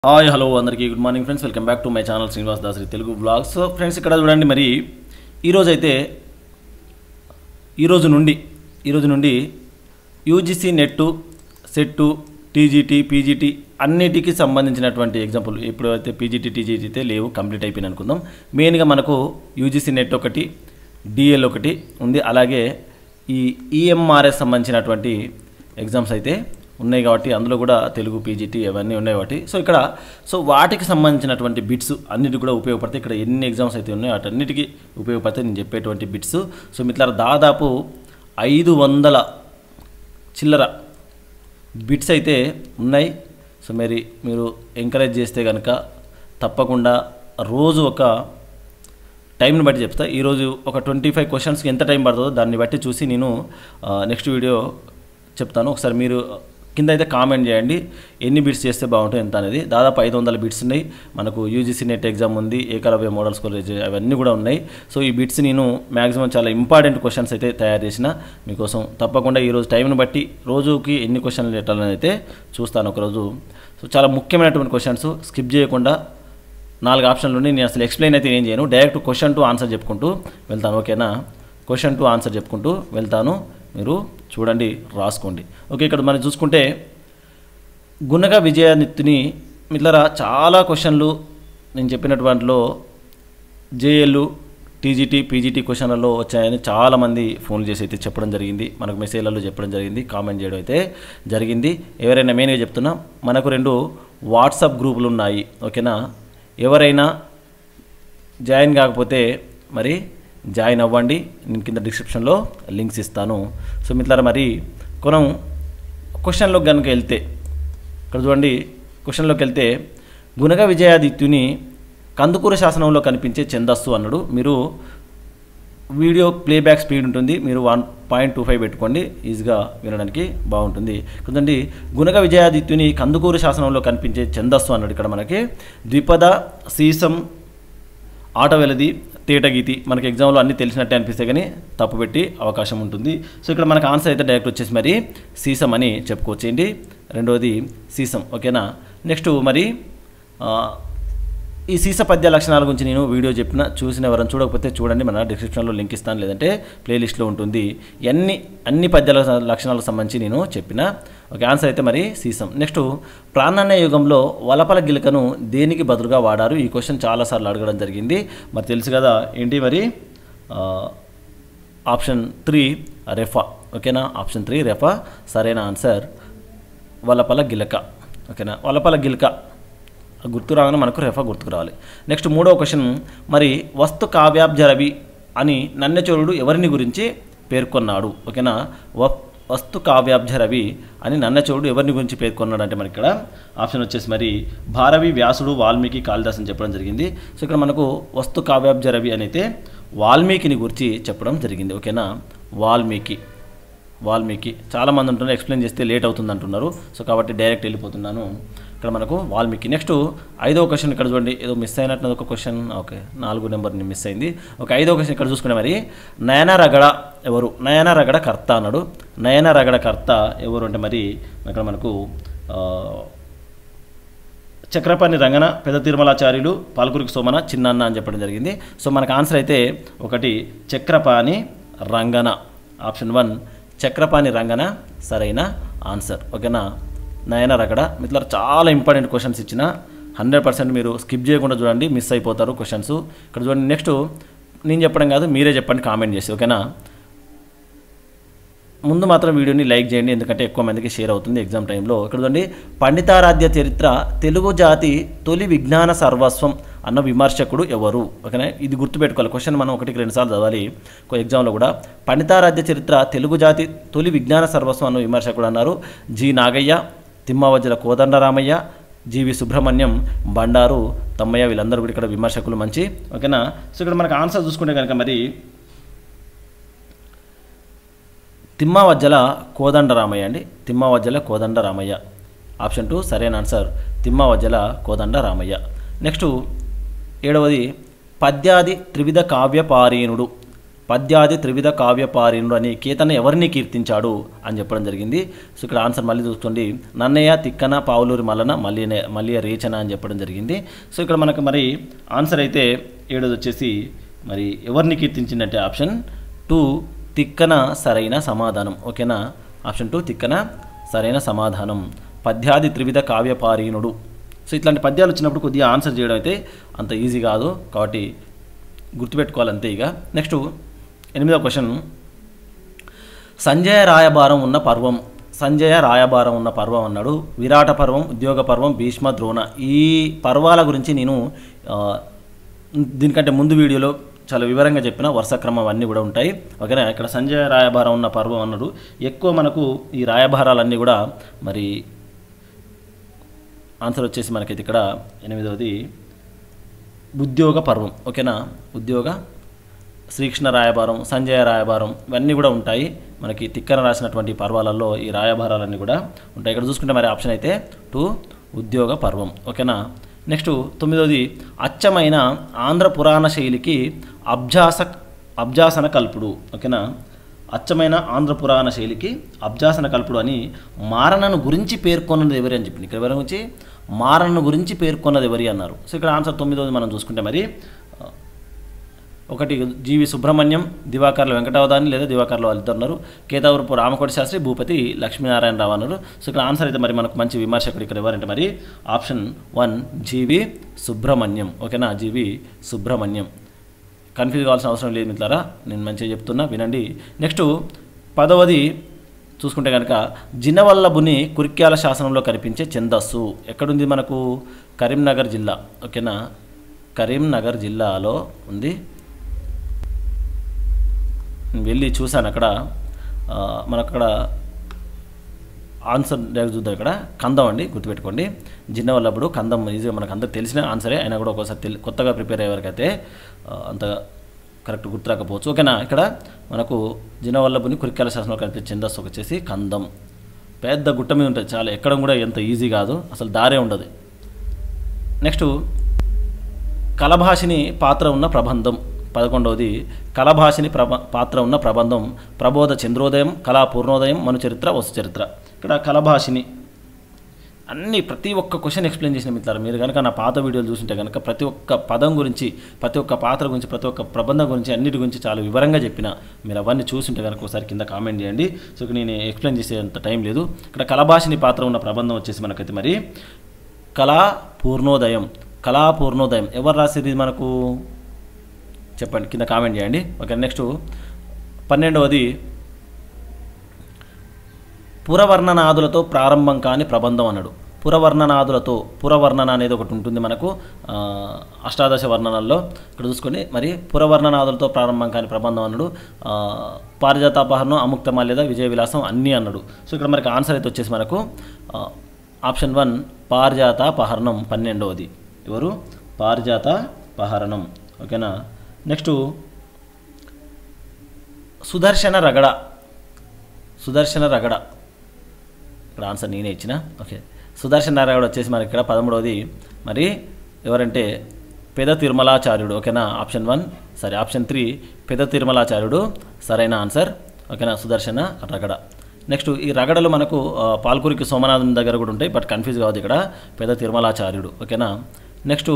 Hi hello అందరికీ good morning friends, welcome back to my channel Srinivas Dasari Telugu blogs. So friends, ఇక్కడ చూడండి, మరి ఈరోజు నుండి UGC NET, SET, TGT, PGT అన్నిటికీ సంబంధించినటువంటి ఎగ్జాంపుల్. ఇప్పుడైతే పీజీటీ, టీజీటీ అయితే లేవు, కంప్లీట్ అయిపోయింది అనుకుందాం. మెయిన్గా మనకు యూజీసీ నెట్ ఒకటి, డిఎల్ ఒకటి ఉంది, అలాగే ఈ ఈఎంఆర్ఎస్ సంబంధించినటువంటి ఎగ్జామ్స్ అయితే ఉన్నాయి కాబట్టి అందులో కూడా తెలుగు, పీజీటీ అవన్నీ ఉన్నాయి కాబట్టి సో వాటికి సంబంధించినటువంటి బిట్స్ అన్నిటికి కూడా ఉపయోగపడతాయి. ఇక్కడ ఎన్ని ఎగ్జామ్స్ అయితే ఉన్నాయో వాటన్నిటికీ ఉపయోగపడతాయి నేను చెప్పేటువంటి బిట్స్. సో మిత్రులారా, దాదాపు 500 చిల్లర బిట్స్ అయితే ఉన్నాయి. సో మీరు ఎంకరేజ్ చేస్తే కనుక తప్పకుండా రోజు ఒక టైంని బట్టి చెప్తా. ఈరోజు ఒక 25 క్వశ్చన్స్కి ఎంత టైం పడుతుందో దాన్ని బట్టి చూసి నేను నెక్స్ట్ వీడియో చెప్తాను. ఒకసారి మీరు కింద అయితే కామెంట్ చేయండి ఎన్ని బిట్స్ చేస్తే బాగుంటుంది ఎంత అనేది. దాదాపు 500 బిట్స్ ఉన్నాయి. మనకు యూజీసీ నెట్ ఎగ్జామ్ ఉంది, ఏకలవ్య మోడల్ కాలేజ్ అవన్నీ కూడా ఉన్నాయి. సో ఈ బిట్స్ నేను మ్యాక్సిమం చాలా ఇంపార్టెంట్ క్వశ్చన్స్ అయితే తయారు చేసిన మీకోసం. తప్పకుండా ఈరోజు టైంని బట్టి రోజుకి ఎన్ని క్వశ్చన్లు పెట్టాలని అయితే చూస్తాను ఒకరోజు. సో చాలా ముఖ్యమైనటువంటి క్వశ్చన్స్ స్కిప్ చేయకుండా 4 ఆప్షన్లు ఉన్నాయి. నేను అసలు ఎక్స్ప్లెయిన్ అయితే ఏం చేయను, డైరెక్ట్ క్వశ్చన్ టు ఆన్సర్ చెప్పుకుంటూ వెళ్తాను. ఓకేనా, క్వశ్చన్ టు ఆన్సర్ చెప్పుకుంటూ వెళ్తాను, మీరు చూడండి, రాసుకోండి. ఓకే, ఇక్కడ మనం చూసుకుంటే గుణక విజయానిత్తుని మిత్రులారా చాలా క్వశ్చన్లు నేను చెప్పినటువంటిలో జేఎల్, టీజీటీ, పీజీటీ క్వశ్చన్లలో వచ్చాయని చాలామంది ఫోన్ చేసి అయితే చెప్పడం జరిగింది, మనకు మెసేజ్లలో చెప్పడం జరిగింది, కామెంట్ చేయడం అయితే జరిగింది. ఎవరైనా మెయిన్గా చెప్తున్నా, మనకు 2 వాట్సాప్ గ్రూపులు ఉన్నాయి. ఓకేనా, ఎవరైనా జాయిన్ కాకపోతే మరి జాయిన్ అవ్వండి, నేను కింద డిస్క్రిప్షన్లో లింక్స్ ఇస్తాను. సో మిత్రులారా, మరి మనం క్వశ్చన్లోకి కనుక వెళ్తే ఇక్కడ చూడండి, క్వశ్చన్లోకి వెళ్తే గుణక విజయాదిత్యుని కందుకూర శాసనంలో కనిపించే ఛందస్సు అన్నాడు. మీరు వీడియో ప్లేబ్యాక్ స్పీడ్ ఉంటుంది, మీరు 1.25 పెట్టుకోండి, ఈజీగా వినడానికి బాగుంటుంది. చూడండి, గుణక విజయాదిత్యుని కందుకూర శాసనంలో కనిపించే ఛందస్సు అన్నాడు. ఇక్కడ మనకి ద్విపద, సీసం, ఆటవెలది, తేటగీతి. మనకి ఎగ్జామ్లో అన్నీ తెలిసినట్టే అనిపిస్తే కానీ తప్పు పెట్టి అవకాశం ఉంటుంది. సో ఇక్కడ మనకు ఆన్సర్ అయితే డైరెక్ట్ వచ్చేసి మరి సీసం అని చెప్పుకోవచ్చేయండి. రెండవది సీసం. ఓకేనా, నెక్స్ట్ మరి ఈ సీస పద్య లక్షణాల గురించి నేను వీడియో చెప్పిన, చూసిన ఎవరైనా చూడకపోతే చూడండి, మన డిస్క్రిప్షన్లో లింక్ ఇస్తాను, లేదంటే ప్లేలిస్ట్లో ఉంటుంది. అన్ని పద్యాల లక్షణాలకు సంబంధించి నేను చెప్పిన. ఓకే, ఆన్సర్ అయితే మరి సీసం. నెక్స్ట్, ప్రాణాన్య యుగంలో వలపల గిలకను దేనికి బదులుగా వాడారు? ఈ క్వశ్చన్ చాలాసార్లు అడగడం జరిగింది, మరి తెలుసు కదా ఏంటి మరి. ఆప్షన్ 3 రెఫా. ఓకేనా, ఆప్షన్ 3 రెఫా సరైన ఆన్సర్. వలపల గిలక. ఓకేనా, వలపల గిలక గుర్తు రాగానే మనకు రెఫా గుర్తుకు రావాలి. నెక్స్ట్, 3వ క్వశ్చన్, మరి వస్తు కావ్యాబ్జరవి అని నన్నచోరుడు ఎవరిని గురించి పేర్కొన్నాడు? ఓకేనా, వస్తు కావ్యాబ్జరవి అని నన్నచోరుడు ఎవరిని గురించి పేర్కొన్నాడు అంటే మనకి ఇక్కడ ఆప్షన్ వచ్చేసి మరి భారవి, వ్యాసుడు, వాల్మీకి, కాళిదాస్ అని చెప్పడం జరిగింది. సో ఇక్కడ మనకు వస్తు కావ్యాబ్జరవి అని అయితే వాల్మీకిని గురించి చెప్పడం జరిగింది. ఓకేనా, వాల్మీకి చాలామంది ఉంటున్నారు, ఎక్స్ప్లెయిన్ చేస్తే లేట్ అవుతుంది అంటున్నారు. సో కాబట్టి డైరెక్ట్ వెళ్ళిపోతున్నాను. ఇక్కడ మనకు వాల్మీకి. నెక్స్ట్ 5వ క్వశ్చన్ ఇక్కడ చూడండి, ఏదో మిస్ అయినట్టు ఒక క్వశ్చన్. ఓకే, 4 నెంబర్ని మిస్ అయింది. ఓకే, 5వ క్వశ్చన్ ఇక్కడ చూసుకునే మరి నయనరగడ ఎవరు? నయనరగడ కర్త అన్నాడు. నయనరగడ కర్త ఎవరు అంటే మరి ఇక్కడ మనకు చక్రపాణి రంగన, పెద్ద తిరుమలాచార్యులు, పాల్కురికి సోమన, చిన్నన్న అని చెప్పడం జరిగింది. సో మనకు ఆన్సర్ అయితే ఒకటి చక్రపాణి రంగన. ఆప్షన్ 1 చక్రపాణి రంగన సరైన ఆన్సర్. ఓకేనా, నయనరగడ. మిత్రులారా, చాలా ఇంపార్టెంట్ క్వశ్చన్స్ ఇచ్చిన, 100% మీరు స్కిప్ చేయకుండా చూడండి, మిస్ అయిపోతారు క్వశ్చన్స్. ఇక్కడ చూడండి, నెక్స్ట్ నేను చెప్పడం కాదు, మీరే చెప్పండి కామెంట్ చేసి. ఓకేనా, ముందు మాత్రం వీడియోని లైక్ చేయండి, ఎందుకంటే ఎక్కువ మందికి షేర్ అవుతుంది ఎగ్జామ్ టైంలో. ఇక్కడ చూడండి, పండితారాధ్య చరిత్ర తెలుగు జాతి తొలి విజ్ఞాన సర్వస్వం అన్న విమర్శకుడు ఎవరు? ఓకేనా, ఇది గుర్తుపెట్టుకోవాలి. క్వశ్చన్ మనం 1-2 సార్లు చదవాలి ఎగ్జామ్లో కూడా. పండితారాధ్య చరిత్ర తెలుగు జాతి తొలి విజ్ఞాన సర్వస్వం అన్న విమర్శకుడు అన్నారు జి నాగయ్య, తిమ్మవజ్జల కోదండరామయ్య, జీవి సుబ్రహ్మణ్యం, బండారు తమ్మయ్య. వీళ్ళందరూ కూడా ఇక్కడ విమర్శకులు మంచి. ఓకేనా, సో ఇక్కడ మనకు ఆన్సర్ చూసుకుంటే కనుక మరి తిమ్మవజ్జల కోదండరామయ్య అండి. తిమ్మవజ్జల కోదండరామయ్య. ఆప్షన్ 2 సరైన ఆన్సర్, తిమ్మవజ్జల కోదండరామయ్య. నెక్స్ట్ 7వది పద్యాది త్రివిధ కావ్య పారీణుడు. పద్యాది త్రివిధ కావ్యపారిణుడు అని కేతన ఎవరిని కీర్తించాడు అని చెప్పడం జరిగింది. సో ఇక్కడ ఆన్సర్ మళ్ళీ చూసుకోండి, నన్నయ్య, తిక్కన, పావులూరి మల్లన, మల్లియ రేచన అని చెప్పడం జరిగింది. సో ఇక్కడ మనకు మరి ఆన్సర్ అయితే ఏడోది వచ్చేసి మరి ఎవరిని కీర్తించిందంటే ఆప్షన్ 2 తిక్కన సరైన సమాధానం. ఓకేనా, ఆప్షన్ 2 తిక్కన సరైన సమాధానం. పద్యాది త్రివిధ కావ్యపారీణుడు. సో ఇట్లాంటి పద్యాలు వచ్చినప్పుడు కొద్దిగా ఆన్సర్ చేయడం అయితే అంత ఈజీ కాదు, కాబట్టి గుర్తుపెట్టుకోవాలంతే. ఇక నెక్స్ట్ 8వ క్వశ్చన్, సంజయ రాయబారం ఉన్న పర్వం. సంజయ రాయబారం ఉన్న పర్వం అన్నాడు. విరాట పర్వం, ఉద్యోగ పర్వం, భీష్మ, ద్రోణ. ఈ పర్వాల గురించి నేను దీనికంటే ముందు వీడియోలో చాలా వివరంగా చెప్పిన, వరుస క్రమం అన్నీ కూడా ఉంటాయి. ఓకేనా, ఇక్కడ సంజయ రాయబారం ఉన్న పర్వం అన్నాడు. ఎక్కువ మనకు ఈ రాయబారాలన్నీ కూడా మరి ఆన్సర్ వచ్చేసి మనకైతే ఇక్కడ 8వది ఉద్యోగ పర్వం. ఓకేనా, ఉద్యోగ, శ్రీకృష్ణ రాయబారం, సంజయ రాయబారం ఇవన్నీ కూడా ఉంటాయి మనకి. తిక్కన రాసినటువంటి పర్వాలలో ఈ రాయబారాలన్నీ కూడా ఉంటాయి. ఇక్కడ చూసుకుంటే మరి ఆప్షన్ అయితే 2 ఉద్యోగ పర్వం. ఓకేనా, నెక్స్ట్ 9వది అచ్చమైన ఆంధ్ర పురాణ శైలికి అబ్జాసన కల్పుడు. ఓకేనా, అచ్చమైన ఆంధ్ర పురాణ శైలికి అబ్జాసన కల్పుడు అని మారణను గురించి పేర్కొన్నది ఎవరి అని చెప్పింది. ఇక్కడ ఎవరి గురించి? మారణను గురించి పేర్కొన్నది ఎవరి అన్నారు. సో ఇక్కడ ఆన్సర్ 9వది మనం చూసుకుంటే మరి 1 జీవి సుబ్రహ్మణ్యం, దివాకర్ల వెంకటావధాని లేదా దివాకర్ల వాళ్ళిద్దరు ఉన్నారు. కేతావరపు రామకోటి శాస్త్రి, భూపతి లక్ష్మీనారాయణరావు అన్నారు. సో ఇక్కడ ఆన్సర్ అయితే మరి మనకు మంచి విమర్శకుడు ఇక్కడ ఎవరంటే మరి ఆప్షన్ 1 జీవి సుబ్రహ్మణ్యం. ఓకేనా, జీవి సుబ్రహ్మణ్యం. కన్ఫ్యూజ్ కావాల్సిన అవసరం లేదు మిత్రులారా, నేను మంచిగా చెప్తున్నా, వినండి. నెక్స్ట్ 10వది చూసుకుంటే కనుక జినవల్లభుని కురిక్యాల శాసనంలో కనిపించే ఛందస్సు ఎక్కడుంది మనకు? కరీంనగర్ జిల్లా. ఓకేనా, కరీంనగర్ జిల్లాలో ఉంది. వెళ్ళి చూశాను అక్కడ. మనకు అక్కడ ఆన్సర్ డైరెక్ట్ చూద్దాం. ఇక్కడ కందం అండి, గుర్తుపెట్టుకోండి. జిన్నవల్లభుడు కందం ఈజీగా మనకు అందరికి తెలిసిన ఆన్సరే, అయినా కూడా ఒకసారి కొత్తగా ప్రిపేర్ అయ్యేవారికైతే అంత కరెక్ట్ గుర్తురాకపోవచ్చు. ఓకేనా, ఇక్కడ మనకు జినవల్లభుని కురిక్యాల శాసనంలో కనిపించే ఛందస్సు వచ్చేసి కందం. పెద్ద గుట్ట మీద ఉంటుంది, చాలా ఎక్కడం కూడా ఎంత ఈజీ కాదు, అసలు దారే ఉండదు. నెక్స్ట్ కలభాషిని పాత్ర ఉన్న ప్రబంధం. 11వది కలభాషిని పాత్ర ఉన్న ప్రబంధం ప్రబోధ చంద్రోదయం, కళా పూర్ణోదయం, మనుచరిత్ర, వసుచరిత్ర. ఇక్కడ కలభాషిని అన్ని ప్రతి ఒక్క క్వశ్చన్ ఎక్స్ప్లెయిన్ చేసిన మిత్రులు. మీరు కనుక నా పాత వీడియోలు చూస్తుంటే కనుక ప్రతి ఒక్క పదం గురించి, ప్రతి ఒక్క పాత్ర గురించి, ప్రతి ఒక్క ప్రబంధం గురించి, అన్నిటి గురించి చాలా వివరంగా చెప్పిన. మీరు అవన్నీ చూస్తుంటే కనుక ఒకసారి కింద కామెంట్ చేయండి. సో ఇక్కడ నేను ఎక్స్ప్లెయిన్ చేసేంత టైం లేదు. ఇక్కడ కలభాషిని పాత్ర ఉన్న ప్రబంధం వచ్చేసి మనకైతే మరి కళా పూర్ణోదయం. కళా పూర్ణోదయం ఎవరు రాసేది మనకు చెప్పండి, కింద కామెంట్ చేయండి. ఓకే, నెక్స్ట్ 12వది పురవర్ణనాదులతో ప్రారంభం కాని ప్రబంధం అన్నాడు. పురవర్ణనాదులతో, పురవర్ణన అనేది ఒకటి ఉంటుంది మనకు అష్టాదశ వర్ణనల్లో. ఇక్కడ చూసుకొని మరి పురవర్ణనాదులతో ప్రారంభం కాని ప్రబంధం అన్నాడు. పారిజాతాపహరణం, అముక్తమాల్యద, విజయ విలాసం అన్నీ అన్నాడు. సో ఇక్కడ మనకి ఆన్సర్ అయితే వచ్చేసి మనకు ఆప్షన్ 1 పారిజాతాపహరణం. 12వది ఎవరు? పారిజాతాపహరణం. ఓకేనా, నెక్స్ట్ సుదర్శన రగడ. సుదర్శన రగడ ఇక్కడ ఆన్సర్ నేనే ఇచ్చిన. ఓకే, సుదర్శన రగడ వచ్చేసి మనకి ఇక్కడ 13వది మరి ఎవరంటే పెద తిరుమలాచార్యుడు. ఓకేనా, ఆప్షన్ 1 సరే, ఆప్షన్ 3 పెద తిరుమలాచార్యుడు సరైన ఆన్సర్. ఓకేనా, సుదర్శన రగడ. నెక్స్ట్ ఈ రగడలు మనకు పాల్కురికి సోమనాథన్ దగ్గర కూడా ఉంటాయి, బట్ కన్ఫ్యూజ్ కావద్దు, ఇక్కడ పెద తిరుమలాచార్యుడు. ఓకేనా, నెక్స్ట్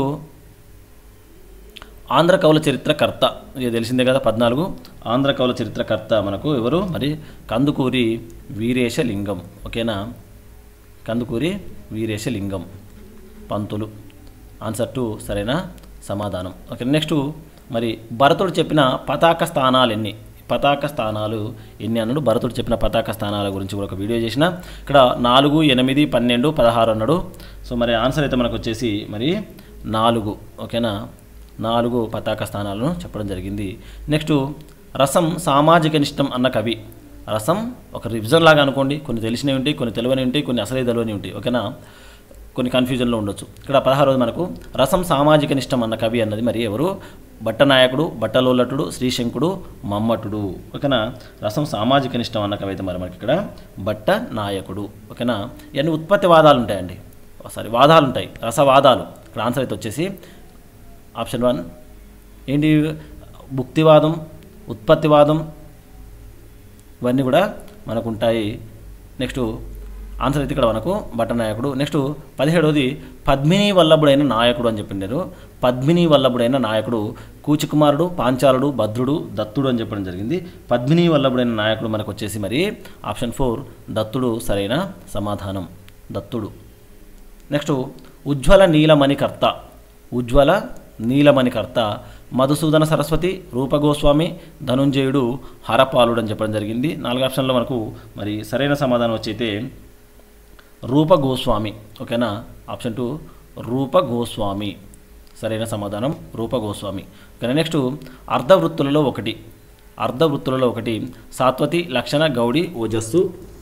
ఆంధ్ర కవుల చరిత్రకర్త. ఇది తెలిసిందే కదా, 14 ఆంధ్ర కవుల చరిత్రకర్త మనకు ఎవరు మరి? కందుకూరి వీరేశలింగం. ఓకేనా, కందుకూరి వీరేశలింగం పంతులు. ఆన్సర్ 2 సరైన సమాధానం. ఓకే, నెక్స్ట్ మరి భరతుడు చెప్పిన పతాక స్థానాలు ఎన్ని? పతాక స్థానాలు ఎన్ని అన్నాడు? భరతుడు చెప్పిన పతాక స్థానాల గురించి కూడా ఒక వీడియో చేసిన. ఇక్కడ 4, 8, 12, 16 అన్నాడు. సో మరి ఆన్సర్ అయితే మనకు వచ్చేసి మరి 4. ఓకేనా, 4 పతాక స్థానాలను చెప్పడం జరిగింది. నెక్స్ట్ రసం సామాజిక నిష్టం అన్న కవి. రసం ఒక రివిజన్ లాగా అనుకోండి, కొన్ని తెలిసినవి ఉంటాయి, కొన్ని తెలియని ఉంటాయి, కొన్ని అసలే తెలియని ఉంటాయి. ఓకేనా, కొన్ని కన్ఫ్యూజన్లో ఉండొచ్చు. ఇక్కడ 16వది మనకు రసం సామాజిక నిష్టం అన్న కవి అన్నది మరి ఎవరు? భట్టనాయకుడు, భట్టలోలటుడు, శ్రీశంకుడు, మమ్మటుడు. ఓకేనా, రసం సామాజిక నిష్టం అన్న కవి అయితే మరి మనకి ఇక్కడ భట్టనాయకుడు. ఓకేనా, ఇవన్నీ ఉత్పత్తి వాదాలు ఉంటాయండి, సారీ వాదాలు ఉంటాయి, రసవాదాలు. ఇక్కడ ఆన్సర్ అయితే వచ్చేసి ఆప్షన్ 1 ఏంటి? భుక్తివాదం, ఉత్పత్తివాదం, ఇవన్నీ కూడా మనకు ఉంటాయి. నెక్స్ట్ ఆన్సర్ అయితే ఇక్కడ మనకు భట్టనాయకుడు. నెక్స్ట్ 17వది పద్మిని వల్లభుడైన నాయకుడు అని చెప్పిండారు. పద్మిని వల్లభుడైన నాయకుడు కూచికుమారుడు, పాంచాలుడు, భద్రుడు, దత్తుడు అని చెప్పడం జరిగింది. పద్మిని వల్లభుడైన నాయకుడు మనకు వచ్చేసి మరి ఆప్షన్ 4 దత్తుడు సరైన సమాధానం, దత్తుడు. నెక్స్ట్ ఉజ్వల నీలమణికర్త, ఉజ్వల నీలమణికర్త మధుసూదన సరస్వతి, రూపగోస్వామి, ధనుంజయుడు, హరపాలుడు అని చెప్పడం జరిగింది. 4 ఆప్షన్లో మనకు మరి సరైన సమాధానం వచ్చైతే రూపగోస్వామి. ఓకేనా, ఆప్షన్ 2 రూపగోస్వామి సరైన సమాధానం, రూపగోస్వామి. ఓకే, నెక్స్ట్ అర్ధవృత్తులలో ఒకటి, అర్ధవృత్తులలో ఒకటి సాత్వతి, లక్షణ, గౌడి, ఓజస్సు.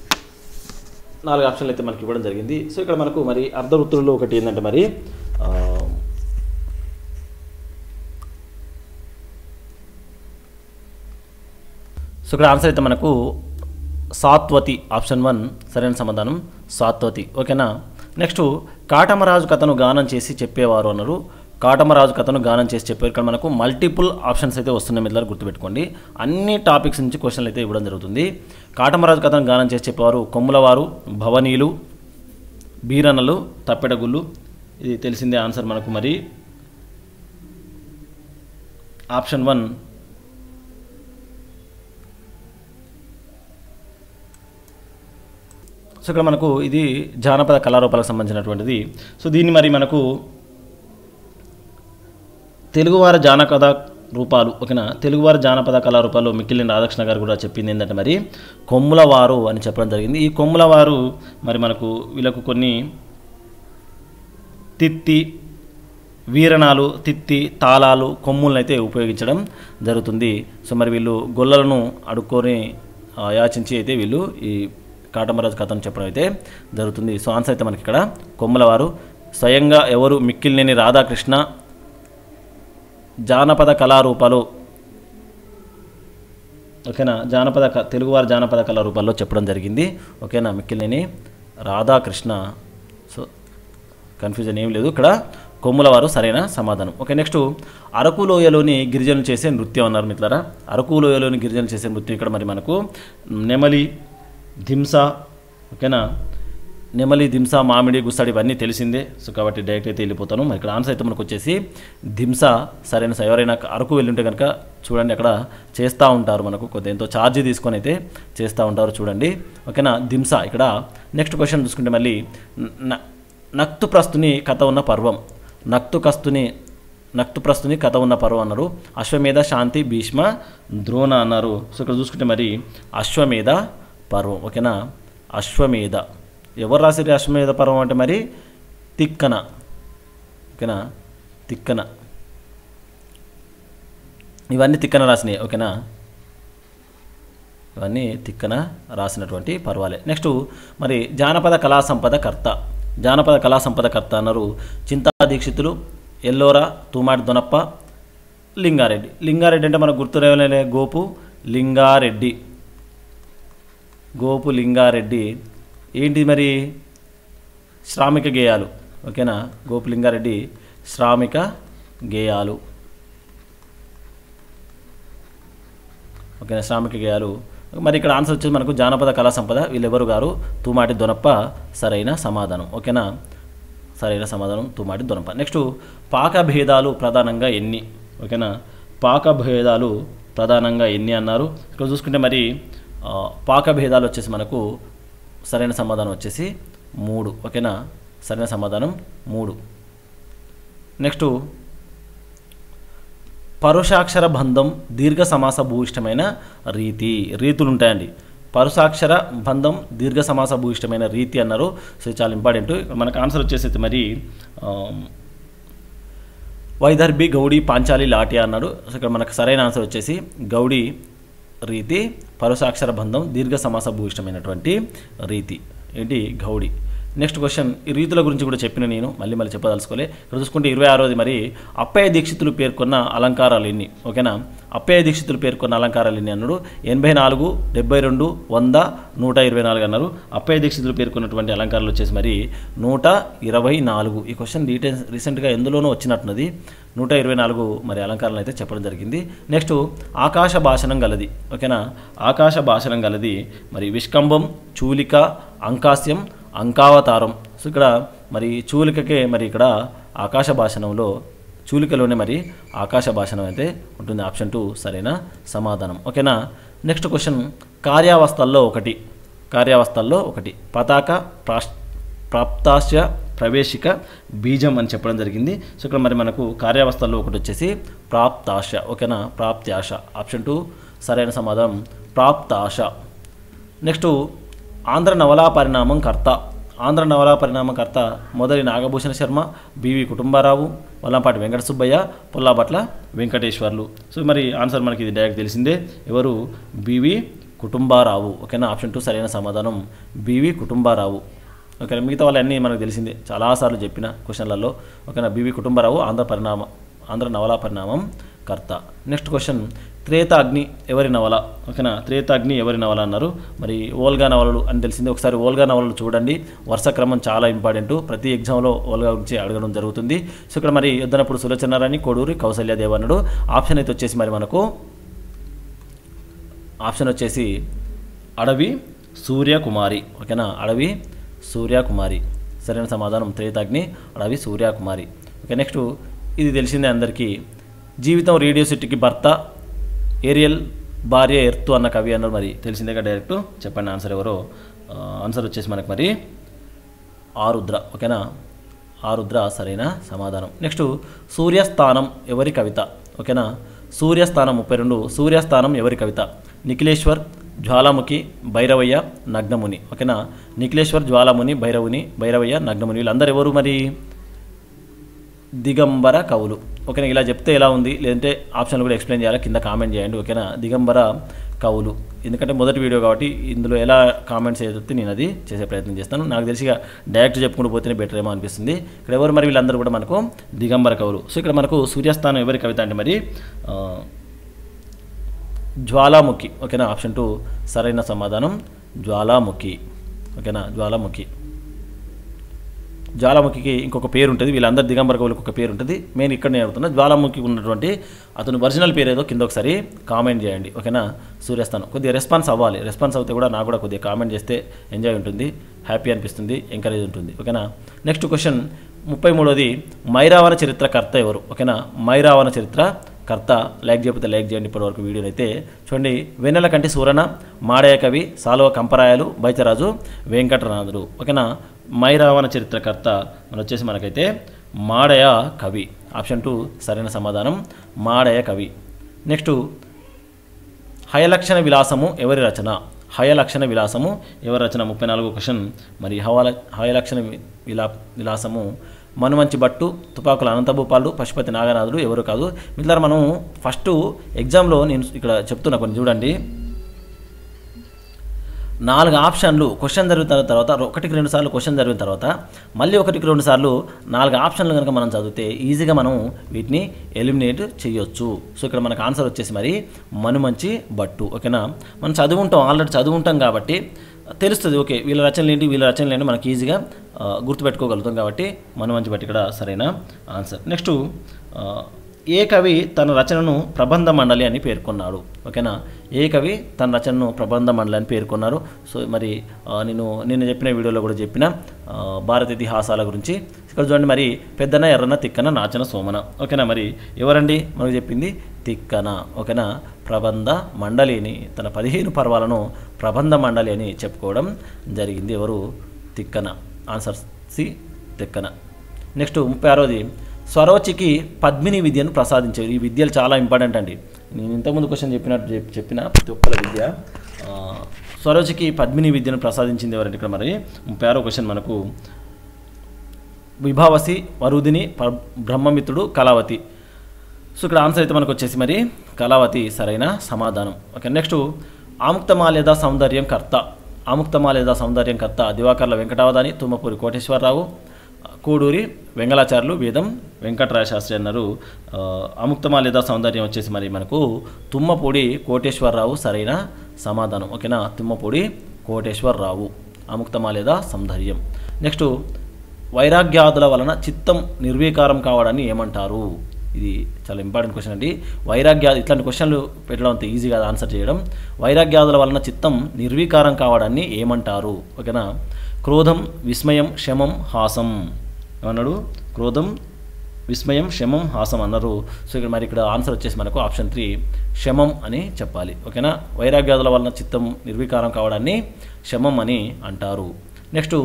4 ఆప్షన్లు అయితే మనకి ఇవ్వడం జరిగింది. సో ఇక్కడ మనకు మరి అర్ధవృత్తులలో ఒకటి ఏంటంటే మరి సో ఇక్కడ ఆన్సర్ అయితే మనకు సాత్వతి, ఆప్షన్ 1 సరైన సమాధానం సాత్వతి. ఓకేనా, నెక్స్ట్ కాటమరాజు కథను గానం చేసి చెప్పేవారు అన్నారు. కాటమరాజు కథను గానం చేసి చెప్పారు. ఇక్కడ మనకు మల్టిపుల్ ఆప్షన్స్ అయితే వస్తున్నాయి, మిత్రులారా గుర్తుపెట్టుకోండి. అన్ని టాపిక్స్ నుంచి క్వశ్చన్లు అయితే ఇవ్వడం జరుగుతుంది. కాటమరాజు కథను గానం చేసి చెప్పేవారు కొమ్ములవారు, భవనీలు, బీరన్నలు, తప్పెటగుళ్ళు. ఇది తెలిసిందే ఆన్సర్ మనకు మరి ఆప్షన్ 1 సో ఇక్కడ మనకు ఇది జానపద కళారూపాలకు సంబంధించినటువంటిది. సో దీన్ని మరి మనకు తెలుగువారి జానపద రూపాలు, ఓకేనా, తెలుగువారి జానపద కళారూపాలు మిక్కిలిని రాధాకృష్ణ గారు కూడా చెప్పింది ఏంటంటే మరి కొమ్ములవారు అని చెప్పడం జరిగింది. ఈ కొమ్ములవారు మరి మనకు వీళ్ళకు కొన్ని తిత్తి, వీరణాలు, తిత్తి, తాళాలు, కొమ్ములను అయితే ఉపయోగించడం జరుగుతుంది. సో మరి వీళ్ళు గొల్లలను అడుక్కొని యాచించి అయితే వీళ్ళు ఈ కాటమరాజు కథను చెప్పడం అయితే జరుగుతుంది. సో ఆన్సర్ అయితే మనకి ఇక్కడ కొమ్ములవారు. స్వయంగా ఎవరు? మిక్కిలినేని రాధాకృష్ణ జానపద కళారూపాలు, ఓకేనా, తెలుగువారి జానపద కళారూపాల్లో చెప్పడం జరిగింది. ఓకేనా, మిక్కిలినేని రాధాకృష్ణ. సో కన్ఫ్యూజన్ ఏం లేదు, ఇక్కడ కొమ్ములవారు సరైన సమాధానం. ఓకే, నెక్స్ట్ అరకు లోయలోని గిరిజనులు చేసే నృత్యం అన్నారు మిత్రులారా. అరకు లోయలోని గిరిజనులు చేసే నృత్యం ఇక్కడ మరి మనకు నెమలి, దింస, ఓకేనా, నెమలి, దింస, మామిడి, గుస్సాడి ఇవన్నీ తెలిసిందే. సో కాబట్టి డైరెక్ట్ అయితే వెళ్ళిపోతాను. మరి ఇక్కడ ఆన్సర్ అయితే మనకు వచ్చేసి దింస సరైన. ఎవరైనా అరకు వెళ్ళుంటే కనుక చూడండి, అక్కడ చేస్తూ ఉంటారు, మనకు కొద్ది ఎంతో ఛార్జీ తీసుకొని అయితే చేస్తూ ఉంటారు, చూడండి. ఓకేనా, దింస. ఇక్కడ నెక్స్ట్ క్వశ్చన్ చూసుకుంటే మళ్ళీ నక్తుప్రస్తుని కథ ఉన్న పర్వం, నక్తుప్రస్తుని కథ ఉన్న పర్వం అన్నారు. అశ్వమేధ, శాంతి, భీష్మ, ద్రోణ అన్నారు. సో ఇక్కడ చూసుకుంటే మరి అశ్వమేధ పర్వం. ఓకేనా, అశ్వమేధ. ఎవరు రాసిరు అశ్వమేధ పర్వం అంటే మరి తిక్కన. ఓకేనా, తిక్కన. ఇవన్నీ తిక్కన రాసినాయి. ఓకేనా, ఇవన్నీ తిక్కన రాసినటువంటి పర్వాలే. నెక్స్ట్ మరి జానపద కళా సంపద కర్త, జానపద కళా సంపద కర్త అన్నారు. చింతా దీక్షితులు, ఎల్లోరా, తూమాటి దొనప్ప, లింగారెడ్డి. లింగారెడ్డి అంటే మనకు గుర్తురేవలే గోపు లింగారెడ్డి. గోపు లింగారెడ్డి ఏంటి మరి? శ్రామిక గేయాలు. ఓకేనా, గోపు లింగారెడ్డి శ్రామిక గేయాలు. ఓకేనా, శ్రామిక గేయాలు. మరి ఇక్కడ ఆన్సర్ వచ్చేసి మనకు జానపద కళా సంపద. వీళ్ళెవరు గారు? తూమాటి దొనప్ప సరైన సమాధానం. ఓకేనా, సరైన సమాధానం తూమాటి దొనప్ప. నెక్స్ట్ పాకభేదాలు ప్రధానంగా ఎన్ని? ఓకేనా, పాకభేదాలు ప్రధానంగా ఎన్ని అన్నారు. ఇక్కడ చూసుకుంటే మరి పాకభేదాలు వచ్చేసి మనకు సరైన సమాధానం వచ్చేసి 3. ఓకేనా, సరైన సమాధానం 3. నెక్స్ట్ పరుషాక్షర బంధం దీర్ఘ సమాస భూయిష్టమైన రీతులు ఉంటాయండి. పరుషాక్షర బంధం దీర్ఘ సమాస భూయిష్టమైన రీతి అన్నారు. సో చాలా ఇంపార్టెంట్. మనకు ఆన్సర్ వచ్చేసి మరి వైదర్భి, గౌడి, పాంచాలి, లాటి అన్నాడు. సో ఇక్కడ మనకు సరైన ఆన్సర్ వచ్చేసి గౌడి రీతి, పరుషాక్షర బంధం దీర్ఘ సమాస భూయిష్టమైనటువంటి రీతి ఏంటి? గౌడి. నెక్స్ట్ క్వశ్చన్, ఈ రీతుల గురించి కూడా చెప్పిన నేను మళ్ళీ చెప్పదలుచుకోలే. ఇక్కడ చూసుకుంటే 26వది మరి అప్పయ్య దీక్షితులు పేర్కొన్న అలంకారాలు ఎన్ని? ఓకేనా, అప్పయ్య దీక్షితులు పేర్కొన్న అలంకారాలు ఎన్ని అన్నాడు? 84, 72, 100, 124 అన్నారు. అప్పయ్య దీక్షితులు పేర్కొన్నటువంటి అలంకారాలు వచ్చేసి మరి 124. ఈ క్వశ్చన్ రీసెంట్గా ఎందులోనూ వచ్చినట్టున్నది. 124 మరి అలంకారాలు అయితే చెప్పడం జరిగింది. నెక్స్ట్ ఆకాశ భాషణం గలది. ఓకేనా, ఆకాశ భాషణం గలది మరి విష్కంభం, చూలిక, అంకాస్యం, అంకావతారం. సో ఇక్కడ మరి చూలికకే మరి ఇక్కడ ఆకాశ భాషణంలో చూలికలోనే మరి ఆకాశ భాషణం అయితే ఉంటుంది. ఆప్షన్ 2 సరైన సమాధానం. ఓకేనా. నెక్స్ట్ క్వశ్చన్ కార్యావస్థల్లో ఒకటి పతాక, ప్రాప్తాస్య, ప్రవేశిక, బీజం అని చెప్పడం జరిగింది. సో ఇక్కడ మరి మనకు కార్యావస్థల్లో ఒకటి వచ్చేసి ప్రాప్తాశ. ఓకేనా, ప్రాప్త్యాశ. ఆప్షన్ 2 సరైన సమాధానం ప్రాప్తాశ. నెక్స్ట్ ఆంధ్ర నవలా పరిణామం కర్త మొదటి నాగభూషణ శర్మ, బివి కుటుంబారావు, వల్లంపాటి వెంకట సుబ్బయ్య, పుల్లాబట్ల వెంకటేశ్వర్లు. సో మరి ఆన్సర్ మనకి ఇది డైరెక్ట్ తెలిసిందే. ఎవరు? బివి కుటుంబారావు. ఓకేనా, ఆప్షన్ 2 సరైన సమాధానం బివి కుటుంబారావు. ఓకే, మిగతా వాళ్ళన్నీ మనకు తెలిసిందే, చాలాసార్లు చెప్పిన క్వశ్చన్లలో. ఓకేనా, బివి కుటుంబారావు ఆంధ్ర నవలా పరిణామం కర్త. నెక్స్ట్ క్వశ్చన్ త్రేతాగ్ని ఎవరి నవల? ఓకేనా, త్రేతాగ్ని ఎవరి నవల అన్నారు. మరి ఓల్గా నవలలు అని తెలిసింది. ఒకసారి ఓల్గా నవలలు చూడండి, వరుస క్రమం చాలా ఇంపార్టెంట్. ప్రతి ఎగ్జామ్లో ఓల్గా గురించి అడగడం జరుగుతుంది. సో ఇక్కడ మరి యుద్ధనప్పుడు సులోచనారాణి, కోడూరి కౌసల్యాదేవనుడు. ఆప్షన్ అయితే వచ్చేసి మరి మనకు ఆప్షన్ వచ్చేసి అడవి సూర్యకుమారి. ఓకేనా, అడవి సూర్యకుమారి సరైన సమాధానం. త్రేతాగ్ని అడవి సూర్యకుమారి. ఓకే, నెక్స్ట్ ఇది తెలిసిందే అందరికీ. జీవితం రేడియో సిటీకి భర్త, ఏరియల్ భార్య ఎర్తు అన్న కవి అన్నారు. మరి తెలిసిందేగా, డైరెక్ట్ చెప్పండి ఆన్సర్ ఎవరో. ఆన్సర్ వచ్చేసి మనకు మరి ఆరుద్ర. ఓకేనా, ఆరుద్ర సరైన సమాధానం. నెక్స్ట్ సూర్యస్థానం ఎవరి కవిత? ఓకేనా, సూర్యస్థానం 32. సూర్యస్థానం ఎవరి కవిత? నిఖిలేశ్వర్, జ్వాలాముఖి, భైరవయ్య, నగ్నముని. ఓకేనా, నిఖిలేశ్వర్, జ్వాలాముని, భైరవయ్య, నగ్నముని వీళ్ళందరూ ఎవరు? మరి దిగంబర కవులు. ఓకేనా, ఇలా చెప్తే ఎలా ఉంది, లేదంటే ఆప్షన్లు కూడా ఎక్స్ప్లెయిన్ చేయాలి, కింద కామెంట్ చేయండి. ఓకేనా, దిగంబర కవులు. ఎందుకంటే మొదటి వీడియో కాబట్టి ఇందులో ఎలా కామెంట్స్ ఏదైతే నేను అది చేసే ప్రయత్నం చేస్తాను. నాకు తెలిసిగా డైరెక్ట్ చెప్పుకుంటూ పోతేనే బెటర్ ఏమో అనిపిస్తుంది. ఇక్కడ ఎవరు మరి? వీళ్ళందరూ కూడా మనకు దిగంబర కవులు. సో ఇక్కడ మనకు సూర్యస్థానం ఎవరి కవిత అంటే మరి జ్వాలాముఖి. ఓకేనా, ఆప్షన్ 2 సరైన సమాధానం జ్వాలాముఖి. ఓకేనా, జ్వాలాముఖికి ఇంకొక పేరు ఉంటుంది. వీళ్ళందరూ దిగంబర కవులకు ఒక పేరు ఉంటుంది. మెయిన్ ఇక్కడ నేను అడుగుతున్నా, జ్వాలాముఖికి ఉన్నటువంటి అతను ఒరిజినల్ పేరు ఏదో కింద ఒకసారి కామెంట్ చేయండి. ఓకేనా, సూర్యస్థానం. కొద్దిగా రెస్పాన్స్ అవ్వాలి. రెస్పాన్స్ అవుతే కూడా నాకు కూడా కొద్దిగా కామెంట్ చేస్తే ఎంజాయ్ ఉంటుంది, హ్యాపీ అనిపిస్తుంది, ఎంకరేజ్ ఉంటుంది. ఓకేనా. నెక్స్ట్ క్వశ్చన్ 33వది మైరావణ చరిత్ర కర్త ఎవరు? ఓకేనా, మైరావణ చరిత్ర కర్త. లైక్ చేయకపోతే లైక్ చేయండి. ఇప్పటివరకు వీడియోని అయితే చూడండి. వెన్నెల కంటి సూరణ, మాడయ కవి, సాలువ కంపరాయలు, బైచరాజు వెంకటనాథుడు. ఓకేనా, మైరావణ చరిత్రకర్త మన వచ్చేసి మనకైతే మాడయ కవి. ఆప్షన్ 2 సరైన సమాధానం మాడయ కవి. నెక్స్ట్ హయలక్షణ విలాసము ఎవరి రచన? హయలక్షణ విలాసము ఎవరి రచన? 34వ క్వశ్చన్. మరి హయలక్షణ విలాసము మనుమంచి భట్టు, తుపాకుల అనంతభూపాలు, పశుపతి నాగనాథుడు ఎవరు కాదు. మిత్రులారా, మనం ఫస్ట్ ఎగ్జామ్లో నేను ఇక్కడ చెప్తున్నా కొన్ని చూడండి. 4 ఆప్షన్లు క్వశ్చన్ జరిగిన తర్వాత 1-2 సార్లు క్వశ్చన్ జరిగిన తర్వాత మళ్ళీ 1-2 సార్లు 4 ఆప్షన్లు కనుక మనం చదివితే ఈజీగా మనం వీటిని ఎలిమినేట్ చేయొచ్చు. సో ఇక్కడ మనకు ఆన్సర్ వచ్చేసి మరి మనుమంచి భట్టు. ఓకేనా, మనం ఆల్రెడీ చదువుంటాం కాబట్టి తెలుస్తుంది. ఓకే, వీళ్ళ రచనలు ఏంటి మనకి ఈజీగా గుర్తుపెట్టుకోగలుగుతాం కాబట్టి మనుమంచి భట్టు ఇక్కడ సరైన ఆన్సర్. నెక్స్ట్ ఏ కవి తన రచనను ప్రబంధ మండలి అని పేర్కొన్నాడు? ఓకేనా, ఏ కవి తన రచనను ప్రబంధ మండలి అని పేర్కొన్నారు. సో మరి నేను చెప్పిన వీడియోలో కూడా చెప్పిన భారత ఇతిహాసాల గురించి. ఇక్కడ చూడండి, మరి పెద్దన, ఎర్రన, తిక్కన, నాచన, సోమన. ఓకేనా, మరి ఎవరండి మనకు చెప్పింది? తిక్కన. ఓకేనా, ప్రబంధ మండలిని తన 15 పర్వాలను ప్రబంధ మండలి అని చెప్పుకోవడం జరిగింది. ఎవరు? Tikkana. Answer C, Tikkana. Next 36వది స్వరోచికి పద్మిని విద్యను ప్రసాదించేది. ఈ విద్యలు చాలా ఇంపార్టెంట్ అండి. నేను ఇంతకుముందు క్వశ్చన్ చెప్పిన ప్రతి ఒక్కల విద్య. స్వరోచికి పద్మిని విద్యను ప్రసాదించింది ఎవరంటే ఇక్కడ మరి 36వ క్వశ్చన్ మనకు విభావసి, వరుదిని, బ్రహ్మమిత్రుడు, కళావతి. సో ఇక్కడ ఆన్సర్ అయితే మనకు వచ్చేసి మరి కళావతి సరైన సమాధానం. ఓకే, నెక్స్ట్ ఆముక్తమాల్యద సౌందర్యం కర్త. దివాకర్ల వెంకటావధాని, తుమ్మపూరి కోటేశ్వరరావు, కోడూరి వెంగళాచార్యులు, వేదం వెంకటరాయ శాస్త్రి అన్నారు. అముక్తమా లేదా సౌందర్యం వచ్చేసి మరి మనకు తుమ్మపూడి కోటేశ్వరరావు సరైన సమాధానం. ఓకేనా, తుమ్మపూడి కోటేశ్వరరావు. అముక్తమా లేదా సౌందర్యం. నెక్స్ట్, వైరాగ్యాదుల వలన చిత్తం నిర్వీకారం కావడాన్ని ఏమంటారు? ఇది చాలా ఇంపార్టెంట్ క్వశ్చన్ అండి. ఇట్లాంటి క్వశ్చన్లు పెట్టడం అంత ఈజీగా ఆన్సర్ చేయడం. వైరాగ్యాదుల వలన చిత్తం నిర్వీకారం కావడాన్ని ఏమంటారు? ఓకేనా, క్రోధం, విస్మయం, శమం, హాసం ఏమన్నాడు? క్రోధం, విస్మయం, శమం, హాసం అన్నారు. సో ఇక్కడ ఆన్సర్ వచ్చేసి మనకు ఆప్షన్ 3 శమం అని చెప్పాలి. ఓకేనా, వైరాగ్యాదుల వలన చిత్తం నిర్వీకారం కావడాన్ని శమం అని అంటారు. నెక్స్ట్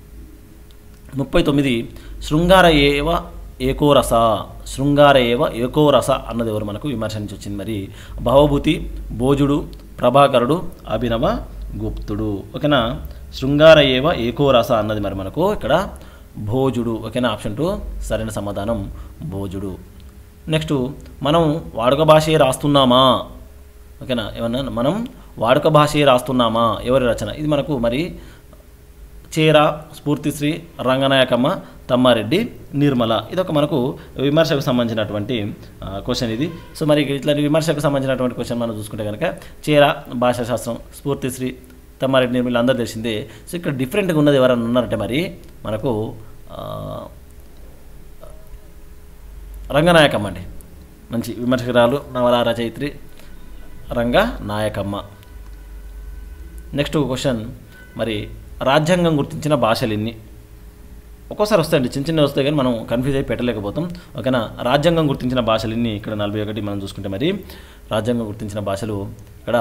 39 శృంగార ఏవ ఏకోరస. శృంగార ఏవ ఏకోరస అన్నది ఎవరు మనకు విమర్శ నుంచి వచ్చింది? మరి భవభూతి, భోజుడు, ప్రభాకరుడు, అభినవ గుప్తుడు. ఓకేనా, శృంగార ఏవ ఏకోరస అన్నది మరి మనకు ఇక్కడ భోజుడు. ఓకేనా, ఆప్షన్ 2 సరైన సమాధానం భోజుడు. నెక్స్ట్, మనం వాడుక భాషే రాస్తున్నామా? ఓకేనా, ఏమన్నా మనం వాడుక భాషే రాస్తున్నామా? ఎవరి రచన? ఇది మనకు మరి చేర, స్ఫూర్తిశ్రీ, రంగనాయకమ్మ, తమ్మారెడ్డి, నిర్మల. ఇదొక మనకు విమర్శకు సంబంధించినటువంటి క్వశ్చన్ ఇది. సో మరి ఇట్లాంటి విమర్శకు సంబంధించినటువంటి క్వశ్చన్ మనం చూసుకుంటే కనుక చేర భాషాశాస్త్రం, స్ఫూర్తిశ్రీ, తమ్మారెడ్డి, నిర్మల అందరూ తెలిసిందే. సో ఇక్కడ డిఫరెంట్గా ఉన్నది ఎవరైనా ఉన్నారంటే మరి మనకు రంగనాయకమ్మ అండి. మంచి విమర్శకురాలు, నవల రచయిత్రి రంగనాయకమ్మ. నెక్స్ట్ క్వశ్చన్, మరి రాజ్యాంగం గుర్తించిన భాషలు ఎన్ని? ఒక్కోసారి వస్తాయండి, చిన్న చిన్న వస్తాయి కానీ మనం కన్ఫ్యూజ్ అయి పెట్టలేకపోతాం. ఓకేనా, రాజ్యాంగం గుర్తించిన భాషలు ఎన్ని? ఇక్కడ 41 మనం చూసుకుంటే మరి రాజ్యాంగం గుర్తించిన భాషలు ఇక్కడ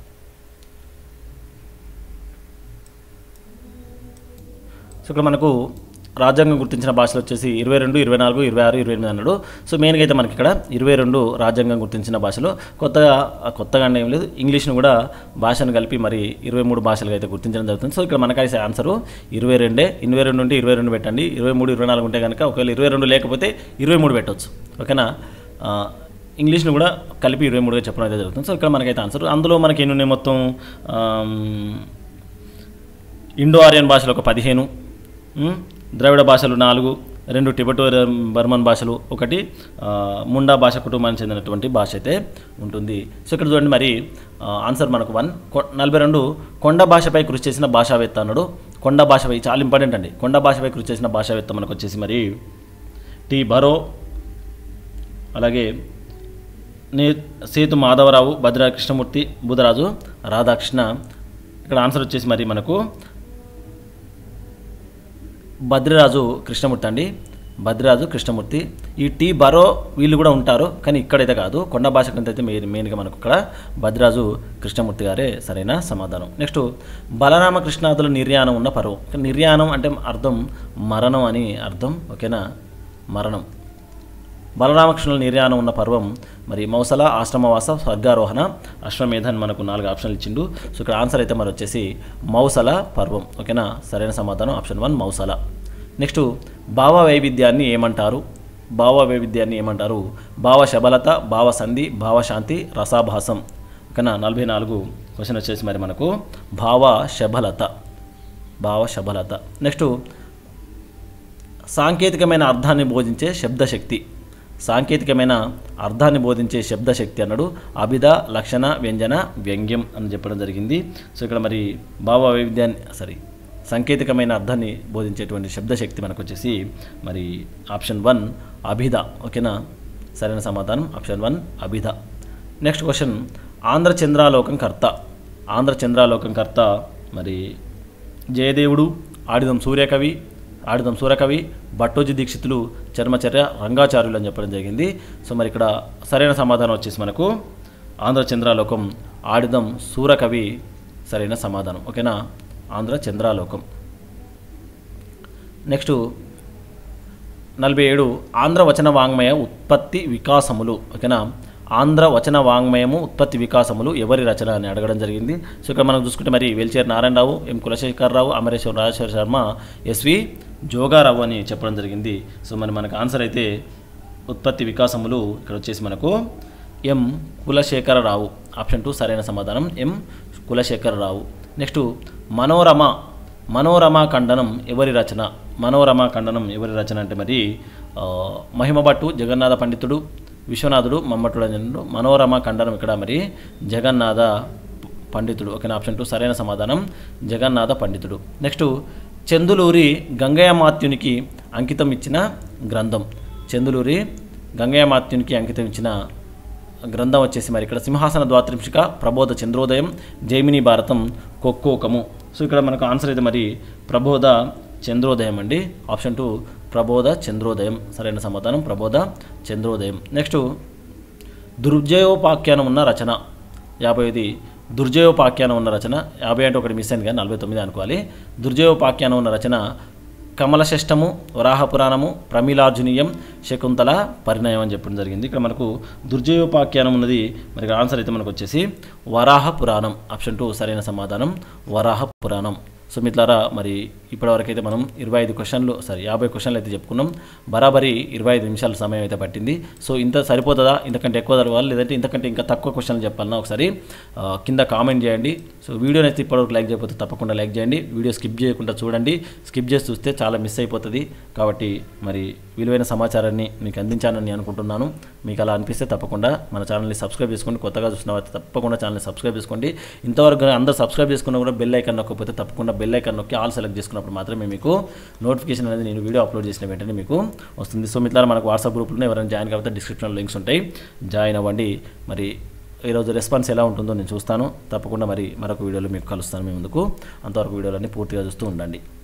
సో ఇక్కడ మనకు రాజ్యాంగం గుర్తించిన భాషలు వచ్చేసి 22, 24, 26, 28 అన్నాడు. సో మెయిన్గా అయితే మనకి ఇక్కడ 22 రాజ్యాంగం గుర్తించిన భాషలు. కొత్తగా ఏం లేదు, ఇంగ్లీష్ను కూడా భాషను కలిపి మరి 23 భాషలుగా అయితే గుర్తించడం జరుగుతుంది. సో ఇక్కడ మనకైతే ఆన్సరు 22. 22 నుండి 22 పెట్టండి. 23, 24 ఉంటే కనుక ఒకవేళ 22 లేకపోతే 23 పెట్టవచ్చు. ఓకేనా, ఇంగ్లీష్ను కూడా కలిపి 23గా చెప్పడం అయితే జరుగుతుంది. సో ఇక్కడ మనకైతే ఆన్సర్. అందులో మనకి ఎన్ని ఉన్నాయి మొత్తం? ఇండో ఆర్యన్ భాషలు ఒక 15, ద్రవిడ భాషలు 4, 2 టిబెటో బర్మన్ భాషలు, 1 ముండా భాష కుటుంబానికి చెందినటువంటి భాష అయితే ఉంటుంది. సో ఇక్కడ చూడండి మరి ఆన్సర్ మనకు 1. 42 కొండ భాషపై కృషి చేసిన భాషావేత్త అన్నాడు. కొండ భాషపై చాలా ఇంపార్టెంట్ అండి. కొండ భాషపై కృషి చేసిన భాషావేత్త మనకు వచ్చేసి మరి టి బరో, అలాగే సేతు మాధవరావు, భద్ర కృష్ణమూర్తి, బుధరాజు రాధాకృష్ణ. ఇక్కడ ఆన్సర్ వచ్చేసి మరి మనకు భద్రరాజు కృష్ణమూర్తి అండి. భద్రరాజు కృష్ణమూర్తి. ఈ టి బరో వీళ్ళు కూడా ఉంటారు కానీ ఇక్కడైతే కాదు. కొండ భాష కింద అయితే మెయిన్గా మనకు ఇక్కడ భద్రరాజు కృష్ణమూర్తి గారే సరైన సమాధానం. నెక్స్ట్, బలరామకృష్ణాదుల నిర్యాణం ఉన్న పర్వం. నిర్యాణం అంటే అర్థం మరణం అని అర్థం. ఓకేనా, మరణం. బలరామకృష్ణుల నిర్యాణం ఉన్న పర్వం మరి మౌసల, ఆశ్రమవాస, స్వర్గారోహణ, అశ్వమేధన్ మనకు 4 ఆప్షన్లు ఇచ్చిండు. సో ఇక్కడ ఆన్సర్ అయితే మరి వచ్చేసి మౌసల పర్వం. ఓకేనా, సరైన సమాధానం ఆప్షన్ 1 మౌసల. నెక్స్ట్, భావ వైవిధ్యాన్ని ఏమంటారు? భావ వైవిధ్యాన్ని ఏమంటారు? భావ శబలత, భావ సంధి, భావశాంతి, రసాభాసం. ఓకేనా, 44 క్వశ్చన్ వచ్చేసి మరి మనకు భావ శబలత. భావ శబలత. నెక్స్ట్, సాంకేతికమైన అర్థాన్ని బోధించే శబ్దశక్తి. సాంకేతికమైన అర్థాన్ని బోధించే శబ్దశక్తి అన్నాడు. అభిధ, లక్షణ, వ్యంజన, వ్యంగ్యం అని చెప్పడం జరిగింది. సో ఇక్కడ మరి భావ వైవిధ్యాన్ని సాంకేతికమైన అర్థాన్ని బోధించేటువంటి శబ్దశక్తి మనకు వచ్చేసి మరి ఆప్షన్ 1 అభిధ. ఓకేనా, సరైన సమాధానం ఆప్షన్ 1 అభిధ. నెక్స్ట్ క్వశ్చన్, ఆంధ్రచంద్రాలోకం కర్త. ఆంధ్రచంద్రాలోకం కర్త మరి జయదేవుడు, ఆడిదం సూర్యకవి, భట్టోజీ దీక్షితులు, చర్మచర్య, రంగాచార్యులు అని చెప్పడం జరిగింది. సో మరి ఇక్కడ సరైన సమాధానం వచ్చేసి మనకు ఆంధ్రచంద్రాలోకం ఆడిదం సూరకవి సరైన సమాధానం. ఓకేనా, ఆంధ్రచంద్రాలోకం. నెక్స్ట్ 47 ఆంధ్ర వచన వాంగ్మయ ఉత్పత్తి వికాసములు. ఓకేనా, ఆంధ్ర వచన వాంగ్మయము ఉత్పత్తి వికాసములు ఎవరి రచన అని అడగడం జరిగింది. సో ఇక్కడ మనం చూసుకుంటే మరి వెల్చేర్ నారాయణరావు, ఎం కులశేఖరరావు, అమరేశ్వర రాజేశ్వర శర్మ, ఎస్వి జోగారావు అని చెప్పడం జరిగింది. సో మరి మనకు ఆన్సర్ అయితే ఉత్పత్తి వికాసములు ఇక్కడ వచ్చేసి మనకు ఎం కులశేఖరరావు. ఆప్షన్ 2 సరైన సమాధానం ఎం కులశేఖరరావు. నెక్స్ట్, మనోరమ ఖండనం ఎవరి రచన? మనోరమ ఖండనం ఎవరి రచన అంటే మరి మహిమభట్టు, జగన్నాథ పండితుడు, విశ్వనాథుడు, మమ్మటుడు అని. మనోరమ ఖండనం ఇక్కడ మరి జగన్నాథ పండితుడు. ఓకేనా, ఆప్షన్ 2 సరైన సమాధానం జగన్నాథ పండితుడు. నెక్స్ట్ చందులూరి గంగయ్యమాత్యునికి అంకితం ఇచ్చిన గ్రంథం. చందులూరి గంగయ్యమాత్యునికి అంకితం ఇచ్చిన గ్రంథం వచ్చేసి మరి ఇక్కడ సింహాసన ద్వాత్రింశిక, ప్రబోధ చంద్రోదయం, జైమిని భారతం, కొక్కోకము. సో ఇక్కడ మనకు ఆన్సర్ అయితే మరి ప్రబోధ చంద్రోదయం అండి. ఆప్షన్ 2 ప్రబోధ చంద్రోదయం సరైన సమాధానం, ప్రబోధ చంద్రోదయం. నెక్స్ట్ దుర్జయోపాఖ్యానం ఉన్న రచన 50. దుర్జయోపాఖ్యానం ఉన్న రచన 50 అంటే ఒకటి మిస్ అయింది కానీ 49 అనుకోవాలి. దుర్జయోపాఖ్యానం ఉన్న రచన కమలషష్టము, వరాహపురాణము, ప్రమీలార్జునీయం, శకుంతల పరిణయం అని చెప్పడం జరిగింది. ఇక్కడ మనకు దుర్జయోపాఖ్యానం ఉన్నది మరి ఆన్సర్ అయితే మనకు వచ్చేసి వరాహ పురాణం. ఆప్షన్ 2 సరైన సమాధానం వరాహ పురాణం. సో మిత్రులారా మరి ఇప్పటివరకు అయితే మనం 50 క్వశ్చన్లు అయితే చెప్పుకున్నాం. బరాబరి 25 నిమిషాల సమయం అయితే పట్టింది. సో ఇంత సరిపోతుందా, ఇంతకంటే ఎక్కువ జరగాలి లేదంటే ఇంతకంటే ఇంకా తక్కువ క్వశ్చన్లు చెప్పాలన్నా ఒకసారి కింద కామెంట్ చేయండి. సో వీడియోని అయితే ఇప్పటివరకు లైక్ చేయకపోతే తప్పకుండా లైక్ చేయండి. వీడియో స్కిప్ చేయకుండా చూడండి. స్కిప్ చేసి చూస్తే చాలా మిస్ అయిపోతుంది. కాబట్టి మరి విలువైన సమాచారాన్ని మీకు అందించానని అనుకుంటున్నాను. మీకు అలా అనిపిస్తే తప్పకుండా మన ఛానల్ని సబ్స్క్రైబ్ చేసుకోండి. కొత్తగా చూసిన వారు తప్పకుండా ఛానల్ని సబ్స్క్రైబ్ చేసుకోండి. ఇంతవరకు అందరూ సబ్స్క్రైబ్ చేసుకున్నా కూడా బెల్ ఐకాన్ నొక్కకపోతే తప్పకుండా బెల్ ఐకాన్ నొక్కి ఆల్ సెలెక్ట్ చేసుకున్నప్పుడు మాత్రమే మీకు నోటిఫికేషన్ అనేది నేను వీడియో అప్లోడ్ చేసిన వెంటనే మీకు వస్తుంది. సో మిత్రులారా మనకు వాట్సాప్ గ్రూప్లో ఎవరైనా జాయిన్ కాకపోతే డిస్క్రిప్షన్లో లింక్స్ ఉంటాయి, జాయిన్ అవ్వండి. మరి ఈరోజు రెస్పాన్స్ ఎలా ఉంటుందో నేను చూస్తాను. తప్పకుండా మరి మరొక వీడియోలో మీకు కలుస్తాను మీ ముందుకు. అంతవరకు వీడియోలన్నీ పూర్తిగా చూస్తూ ఉండండి.